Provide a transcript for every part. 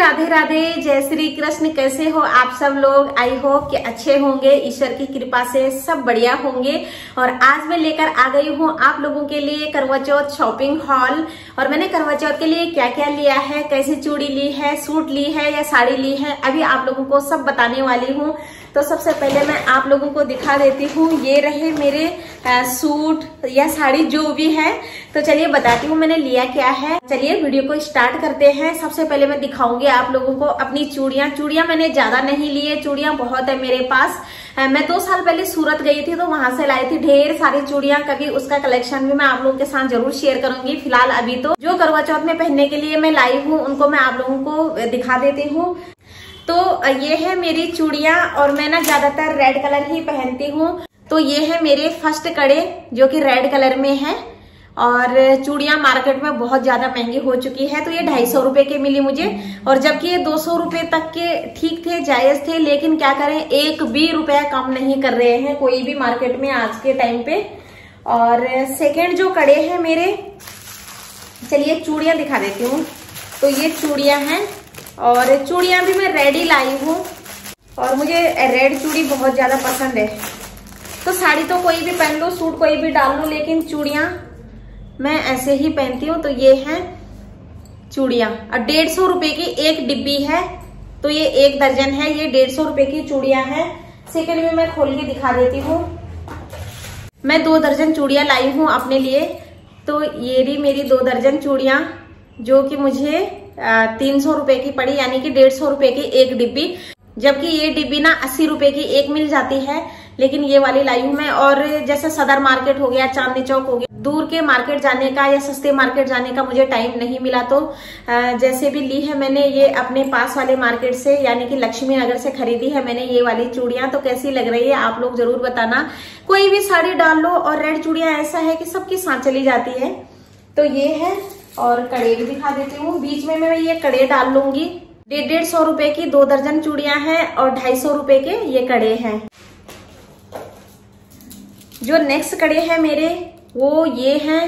राधे राधे, जय श्री कृष्ण। कैसे हो आप सब लोग? आई होप कि अच्छे होंगे, ईश्वर की कृपा से सब बढ़िया होंगे। और आज मैं लेकर आ गई हूँ आप लोगों के लिए करवा चौथ शॉपिंग हॉल। और मैंने करवा चौथ के लिए क्या क्या लिया है, कैसी चूड़ी ली है, सूट ली है या साड़ी ली है, अभी आप लोगों को सब बताने वाली हूँ। तो सबसे पहले मैं आप लोगों को दिखा देती हूँ, ये रहे मेरे सूट या साड़ी जो भी है। तो चलिए बताती हूँ मैंने लिया क्या है। चलिए वीडियो को स्टार्ट करते हैं। सबसे पहले मैं दिखाऊंगी आप लोगों को अपनी चूड़ियां। चूड़ियां मैंने ज्यादा नहीं ली है, चूड़ियां बहुत है मेरे पास। मैं 2 साल पहले सूरत गई थी तो वहां से लाई थी ढेर सारी चूड़ियां। कभी उसका कलेक्शन भी मैं आप लोगों के साथ जरूर शेयर करूंगी। फिलहाल अभी तो जो करवा चौथ में पहनने के लिए मैं लाई हूँ उनको मैं आप लोगों को दिखा देती हूँ। तो ये है मेरी चूड़ियां और मैं ना ज्यादातर रेड कलर ही पहनती हूँ। तो ये है मेरे फर्स्ट कड़े जो कि रेड कलर में है। और चूड़ियां मार्केट में बहुत ज्यादा महंगी हो चुकी है, तो ये 250 रुपए के मिली मुझे। और जबकि ये 200 रुपए तक के ठीक थे, जायज थे, लेकिन क्या करें, एक भी रुपया कम नहीं कर रहे हैं कोई भी मार्केट में आज के टाइम पे। और सेकेंड जो कड़े हैं मेरे, चलिए चूड़ियां दिखा देती हूँ। तो ये चूड़ियां हैं और चूड़ियां भी मैं रेड ही लाई हूँ और मुझे रेड चूड़ी बहुत ज्यादा पसंद है। तो साड़ी तो कोई भी पहन लो, सूट कोई भी डाल लो, लेकिन चूड़ियां मैं ऐसे ही पहनती हूँ। तो ये हैं चूड़ियां और 150 रुपए की एक डिब्बी है। तो ये 1 दर्जन है, ये 150 रुपए की चूड़ियां हैं। सेकंड में मैं खोल के दिखा देती हूँ। मैं 2 दर्जन चूड़ियां लाई हूँ अपने लिए। तो ये भी मेरी 2 दर्जन चूड़ियां जो कि मुझे 300 रुपए की पड़ी, यानी कि 150 रुपए की एक डिब्बी। जबकि ये डिब्बी ना 80 रुपए की एक मिल जाती है, लेकिन ये वाली लाई हूं मैं। और जैसे सदर मार्केट हो गया, चांदनी चौक हो गया, दूर के मार्केट जाने का या सस्ते मार्केट जाने का मुझे टाइम नहीं मिला, तो जैसे भी ली है मैंने ये अपने पास वाले मार्केट से यानी कि लक्ष्मी नगर से खरीदी है मैंने ये वाली चूड़ियां। तो कैसी लग रही है आप लोग जरूर बताना। कोई भी साड़ी डाल लो और रेड चूड़ियां ऐसा है कि सबकी साथ चली जाती है। तो ये है और कड़े भी दिखा देती हूँ। बीच में मैं ये कड़े डाल लूंगी। 150 रुपए की 2 दर्जन चूड़ियां हैं और 250 रुपए के ये कड़े हैं। जो नेक्स्ट कड़े हैं मेरे वो ये हैं।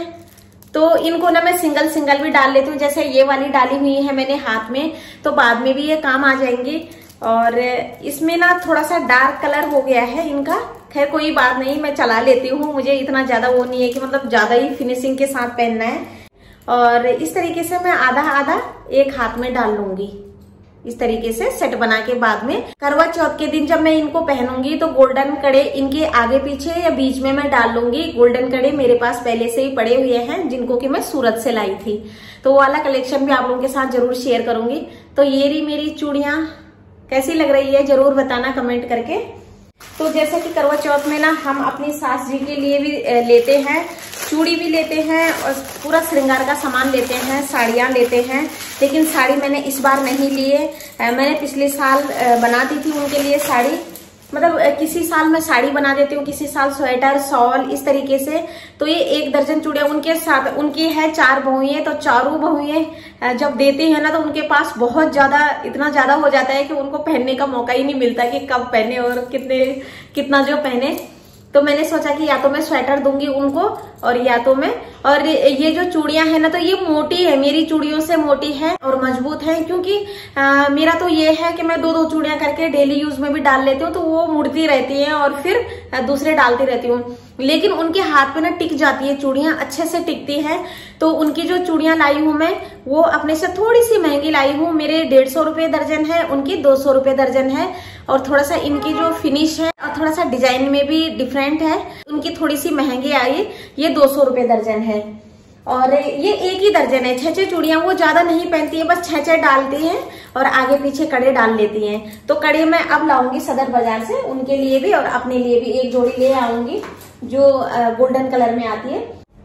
तो इनको ना मैं सिंगल सिंगल भी डाल लेती हूँ। जैसे ये वाली डाली हुई है मैंने हाथ में, तो बाद में भी ये काम आ जाएंगी। और इसमें ना थोड़ा सा डार्क कलर हो गया है इनका। खैर कोई बात नहीं, मैं चला लेती हूँ। मुझे इतना ज्यादा वो नहीं है कि मतलब ज्यादा ही फिनिशिंग के साथ पहनना है। और इस तरीके से मैं आधा आधा एक हाथ में डाल लूंगी। इस तरीके से सेट बना के बाद में करवा चौथ के दिन जब मैं इनको पहनूंगी तो गोल्डन कड़े इनके आगे पीछे या बीच में मैं डाल लूंगी। गोल्डन कड़े मेरे पास पहले से ही पड़े हुए हैं जिनको कि मैं सूरत से लाई थी, तो वो वाला कलेक्शन भी आप लोगों के साथ जरूर शेयर करूंगी। तो ये रही मेरी चूड़ियां, कैसी लग रही है जरूर बताना कमेंट करके। तो जैसे कि करवा चौथ में ना हम अपनी सास जी के लिए भी लेते हैं, चूड़ी भी लेते हैं और पूरा श्रृंगार का सामान लेते हैं, साड़ियां लेते हैं। लेकिन साड़ी मैंने इस बार नहीं ली है। मैंने पिछले साल बना दी थी उनके लिए साड़ी। मतलब किसी साल मैं साड़ी बना देती हूँ, किसी साल स्वेटर, शॉल, इस तरीके से। तो ये 1 दर्जन चूड़ियां उनके साथ, उनकी है 4 बहुएं, तो चारों बहुएं जब देते हैं ना तो उनके पास बहुत ज्यादा, इतना ज्यादा हो जाता है कि उनको पहनने का मौका ही नहीं मिलता कि कब पहने और कितना जो पहने। तो मैंने सोचा कि या तो मैं स्वेटर दूंगी उनको और या तो मैं, और ये जो चूड़ियां है ना तो ये मोटी है, मेरी चूड़ियों से मोटी है और मजबूत है। क्योंकि मेरा तो ये है कि मैं 2-2 चूड़ियां करके डेली यूज में भी डाल लेती हूँ, तो वो मुड़ती रहती है और फिर दूसरे डालती रहती हूँ। लेकिन उनके हाथ पे ना टिक जाती है, चूड़ियां अच्छे से टिकती है। तो उनकी जो चूड़ियां लाई हूं मैं वो अपने से थोड़ी सी महंगी लाई हूँ। मेरे 150 रुपए दर्जन है, उनकी 200 रुपए दर्जन है। और थोड़ा सा इनकी जो फिनिश है और थोड़ा सा डिजाइन में भी डिफरेंट है, उनकी थोड़ी सी महंगी आई। ये 200 रुपए दर्जन है और ये एक ही दर्जन है। 6 चूड़ियां वो ज्यादा नहीं पहनती है, बस 6 डालती हैं और आगे पीछे कड़े डाल लेती हैं। तो कड़े मैं अब लाऊंगी सदर बाजार से, उनके लिए भी और अपने लिए भी एक जोड़ी ले आऊंगी जो गोल्डन कलर में आती है।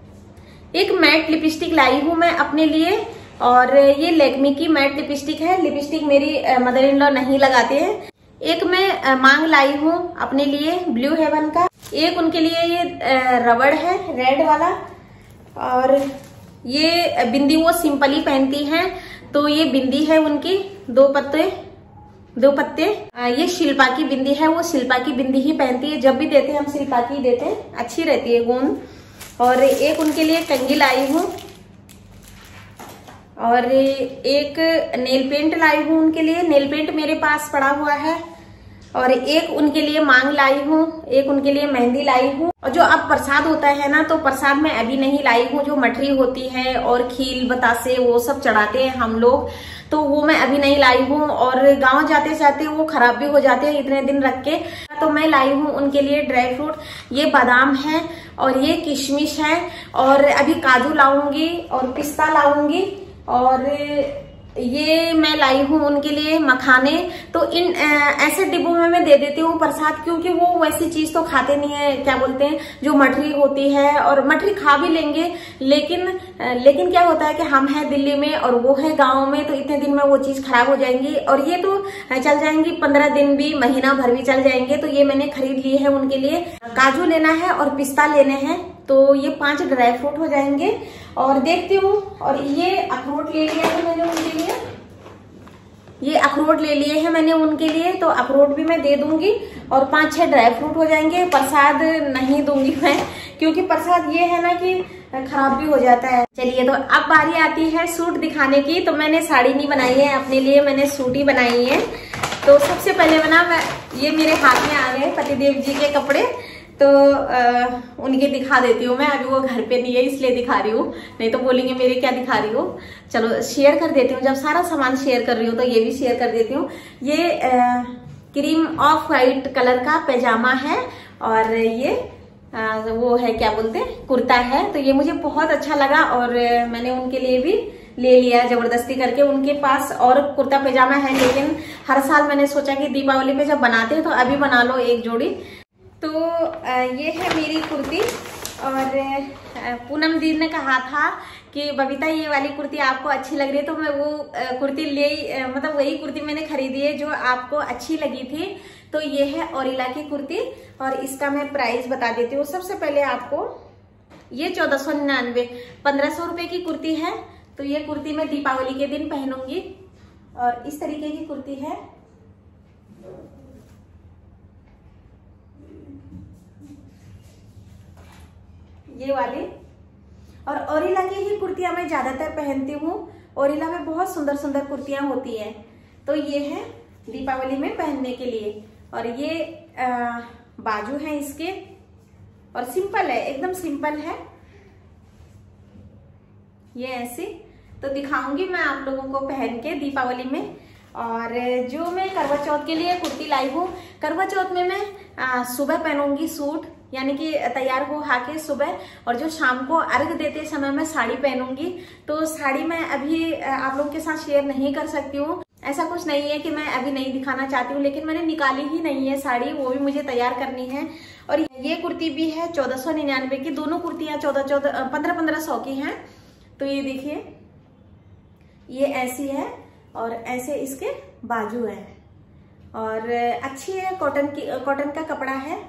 एक मैट लिपस्टिक लाई हूं मैं अपने लिए और ये लैक्मे की मैट लिपस्टिक है। लिपस्टिक मेरी मदर इन लॉ नहीं लगाते हैं। एक मैं मांग लाई हूँ अपने लिए ब्लू हेवन का। एक उनके लिए ये रबड़ है रेड वाला। और ये बिंदी वो सिंपल ही पहनती हैं, तो ये बिंदी है उनकी 2 पत्ते। ये शिल्पा की बिंदी है, वो शिल्पा की बिंदी ही पहनती है। जब भी देते हैं हम शिल्पा की देते हैं, अच्छी रहती है गूंद। और एक उनके लिए कंघी लाई हूँ और एक नेल पेंट लाई हूँ उनके लिए, नेल पेंट मेरे पास पड़ा हुआ है। और एक उनके लिए मांग लाई हूँ, एक उनके लिए मेहंदी लाई हूँ। और जो अब प्रसाद होता है ना, तो प्रसाद मैं अभी नहीं लाई हूँ। जो मठरी होती है और खील बतासे वो सब चढ़ाते हैं हम लोग, तो वो मैं अभी नहीं लाई हूँ। और गांव जाते जाते वो खराब भी हो जाते हैं इतने दिन रख के। तो मैं लाई हूँ उनके लिए ड्राई फ्रूट, ये बादाम है और ये किशमिश है। और अभी काजू लाऊंगी और पिस्ता लाऊंगी। और ये मैं लाई हूँ उनके लिए मखाने। तो इन ऐसे डिब्बों में मैं दे देती हूँ प्रसाद, क्योंकि वो वैसी चीज तो खाते नहीं है, क्या बोलते हैं, जो मठरी होती है। और मठरी खा भी लेंगे, लेकिन क्या होता है कि हम हैं दिल्ली में और वो है गाँव में, तो इतने दिन में वो चीज खराब हो जाएंगी। और ये तो चल जाएंगी 15 दिन भी, महीना भर भी चल जाएंगे। तो ये मैंने खरीद लिए है उनके लिए। काजू लेना है और पिस्ता लेने हैं, तो ये 5 ड्राई फ्रूट हो जाएंगे। और देखती हूँ। और ये अखरोट ले लिया है मैंने उनके लिए, ये अखरोट ले लिए हैं मैंने उनके लिए, तो अखरोट भी मैं दे दूंगी। और 5-6 ड्राई फ्रूट हो जाएंगे। प्रसाद नहीं दूंगी मैं, क्योंकि प्रसाद ये है ना कि खराब भी हो जाता है। चलिए, तो अब बारी आती है सूट दिखाने की। तो मैंने साड़ी नहीं बनाई है अपने लिए, मैंने सूट ही बनाई है। तो सबसे पहले ये मेरे हाथ में आ गए पतिदेव जी के कपड़े, तो उनके दिखा देती हूँ मैं। अभी वो घर पे नहीं है इसलिए दिखा रही हूँ, नहीं तो बोलेंगे मेरे क्या दिखा रही हो। चलो शेयर कर देती हूँ, जब सारा सामान शेयर कर रही हूँ तो ये भी शेयर कर देती हूँ। ये क्रीम ऑफ वाइट कलर का पैजामा है और ये वो है, क्या बोलते हैं, कुर्ता है। तो ये मुझे बहुत अच्छा लगा और मैंने उनके लिए भी ले लिया जबरदस्ती करके। उनके पास और कुर्ता पैजामा है, लेकिन हर साल मैंने सोचा कि दीपावली पे जब बनाते हैं तो अभी बना लो एक जोड़ी। तो ये है मेरी कुर्ती। और पूनम दी ने कहा था कि बबीता ये वाली कुर्ती आपको अच्छी लग रही है, तो मैं वो कुर्ती मतलब वही कुर्ती मैंने खरीदी है जो आपको अच्छी लगी थी। तो ये है ओरिला की कुर्ती और इसका मैं प्राइस बता देती हूँ। सबसे पहले आपको ये 1499, 1500 रुपए की कुर्ती है। तो ये कुर्ती मैं दीपावली के दिन पहनूंगी और इस तरीके की कुर्ती है। ये वाली। और ओरिला की ही कुर्तियां मैं ज्यादातर पहनती हूँ। ओरिला में बहुत सुंदर सुंदर कुर्तियां होती हैं। तो ये है दीपावली में पहनने के लिए। और ये बाजू है इसके और सिंपल है, एकदम सिंपल है ये ऐसे। तो दिखाऊंगी मैं आप लोगों को पहन के दीपावली में। और जो मैं करवा चौथ के लिए कुर्ती लाई हूँ, करवा चौथ में मैं सुबह पहनूंगी सूट, यानी कि तैयार हो हाके सुबह। और जो शाम को अर्घ देते समय मैं साड़ी पहनूंगी। तो साड़ी मैं अभी आप लोगों के साथ शेयर नहीं कर सकती हूँ। ऐसा कुछ नहीं है कि मैं अभी नहीं दिखाना चाहती हूँ, लेकिन मैंने निकाली ही नहीं है साड़ी, वो भी मुझे तैयार करनी है। और ये कुर्ती भी है 1499 की। दोनों कुर्तियां 1500 की हैं। तो ये देखिए, ये ऐसी है और ऐसे इसके बाजू है और अच्छी है, कॉटन का कपड़ा है।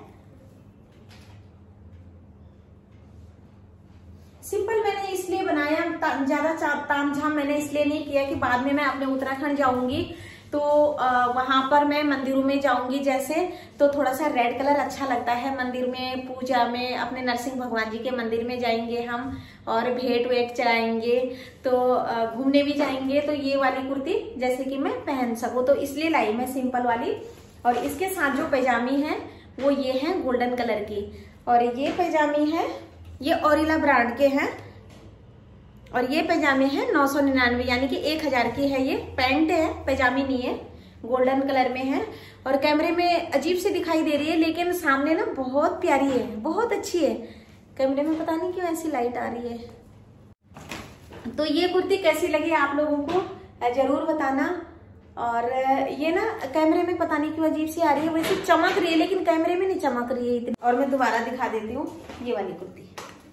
सिंपल मैंने इसलिए बनाया, ज्यादा तामझाम मैंने इसलिए नहीं किया कि बाद में मैं अपने उत्तराखंड जाऊंगी तो वहां पर मैं मंदिरों में जाऊंगी जैसे, तो थोड़ा सा रेड कलर अच्छा लगता है मंदिर में, पूजा में। अपने नरसिंह भगवान जी के मंदिर में जाएंगे हम और भेंट वेट चढ़ाएंगे, तो घूमने भी जाएंगे। तो ये वाली कुर्ती जैसे कि मैं पहन सकूं, तो इसलिए लाई मैं सिंपल वाली। और इसके साथ जो पैजामी है वो ये है गोल्डन कलर की। और ये पैजामी है, ये ओरिला ब्रांड के हैं। और ये पैजामे हैं 999, यानी कि 1000 की है। ये पैंट है, पैजामी नहीं है, गोल्डन कलर में है। और कैमरे में अजीब सी दिखाई दे रही है, लेकिन सामने ना बहुत प्यारी है, बहुत अच्छी है। कैमरे में पता नहीं क्यों ऐसी लाइट आ रही है। तो ये कुर्ती कैसी लगी आप लोगों को जरूर बताना। और ये ना कैमरे में पता नहीं क्यों अजीब सी आ रही है, वैसे चमक रही है लेकिन कैमरे में नहीं चमक रही है इतनी। और मैं दोबारा दिखा देती हूँ, ये वाली कुर्ती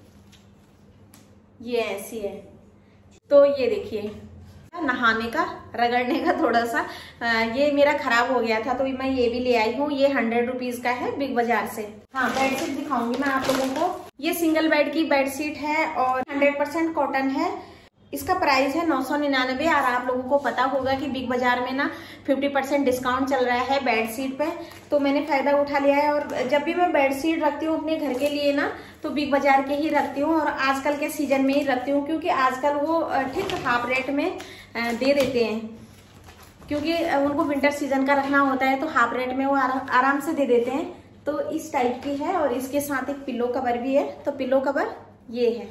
ये ऐसी है। तो ये देखिए, नहाने का रगड़ने का थोड़ा सा ये मेरा खराब हो गया था, तो मैं ये भी ले आई हूँ। ये 100 रुपीज का है बिग बाजार से। हाँ, बेडशीट दिखाऊंगी मैं आप लोगों को। ये सिंगल बेड की बेडशीट है और 100% कॉटन है। इसका प्राइस है 999। और आप लोगों को पता होगा कि बिग बाजार में ना 50% डिस्काउंट चल रहा है बेडशीट पे, तो मैंने फायदा उठा लिया है। और जब भी मैं बेडशीट रखती हूँ अपने घर के लिए ना, तो बिग बाजार के ही रखती हूँ और आजकल के सीजन में ही रखती हूँ, क्योंकि आजकल वो ठीक हाफ रेट में दे देते हैं, क्योंकि उनको विंटर सीजन का रखना होता है, तो हाफ रेट में वो आराम से दे देते हैं। तो इस टाइप की है और इसके साथ एक पिलो कवर भी है। तो पिलो कवर ये है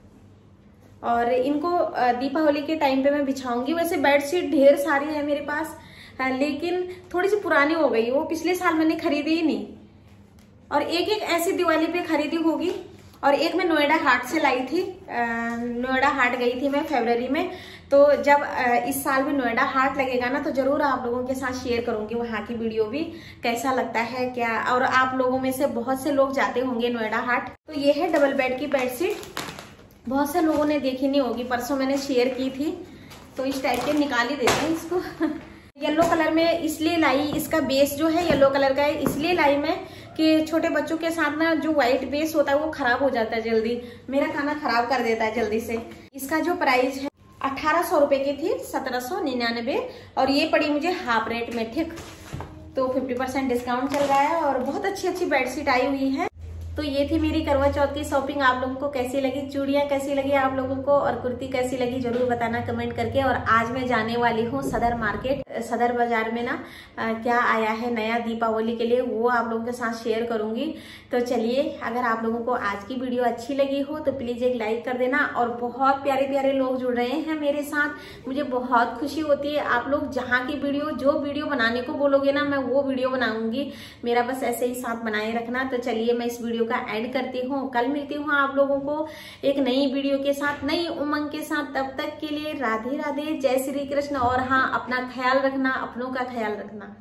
और इनको दीपावली के टाइम पे मैं बिछाऊंगी। वैसे बेडशीट ढेर सारी है मेरे पास, लेकिन थोड़ी सी पुरानी हो गई, वो पिछले साल मैंने खरीदी ही नहीं, और एक एक ऐसी दिवाली पे खरीदी होगी। और एक मैं नोएडा हाट से लाई थी, नोएडा हाट गई थी मैं फरवरी में। तो जब इस साल भी नोएडा हाट लगेगा ना, तो जरूर आप लोगों के साथ शेयर करूंगी वहां की वीडियो भी, कैसा लगता है क्या। और आप लोगों में से बहुत से लोग जाते होंगे नोएडा हाट। तो ये है डबल बेड की बेडशीट, बहुत से लोगों ने देखी नहीं होगी, परसों मैंने शेयर की थी। तो इस टाइप के निकाल ही देते हैं इसको। येलो कलर में इसलिए लाई, इसका बेस जो है येलो कलर का है, इसलिए लाई मैं कि छोटे बच्चों के साथ ना जो व्हाइट बेस होता है वो खराब हो जाता है जल्दी, मेरा खाना खराब कर देता है जल्दी से। इसका जो प्राइस है 1800 रुपए की थी, 1799, और ये पड़ी मुझे हाफ रेट में, ठीक। तो 50% डिस्काउंट चल रहा है और बहुत अच्छी अच्छी बेडशीट आई हुई है। तो ये थी मेरी करवा चौथ की शॉपिंग। आप लोगों को कैसी लगी, चूड़ियां कैसी लगी आप लोगों को, और कुर्ती कैसी लगी, जरूर बताना कमेंट करके। और आज मैं जाने वाली हूँ सदर मार्केट, सदर बाजार में ना क्या आया है नया दीपावली के लिए, वो आप लोगों के साथ शेयर करूंगी। तो चलिए, अगर आप लोगों को आज की वीडियो अच्छी लगी हो तो प्लीज एक लाइक कर देना। और बहुत प्यारे प्यारे लोग जुड़ रहे हैं मेरे साथ, मुझे बहुत खुशी होती है। आप लोग जहाँ की वीडियो, जो वीडियो बनाने को बोलोगे ना, मैं वो वीडियो बनाऊंगी, मेरा बस ऐसे ही साथ बनाए रखना। तो चलिए, मैं इस वीडियो का एंड करती हूँ, कल मिलती हूँ आप लोगों को एक नई वीडियो के साथ, नई उमंग के साथ। तब तक के लिए राधे राधे, जय श्री कृष्ण। और हाँ, अपना ख्याल रखना, अपनों का ख्याल रखना।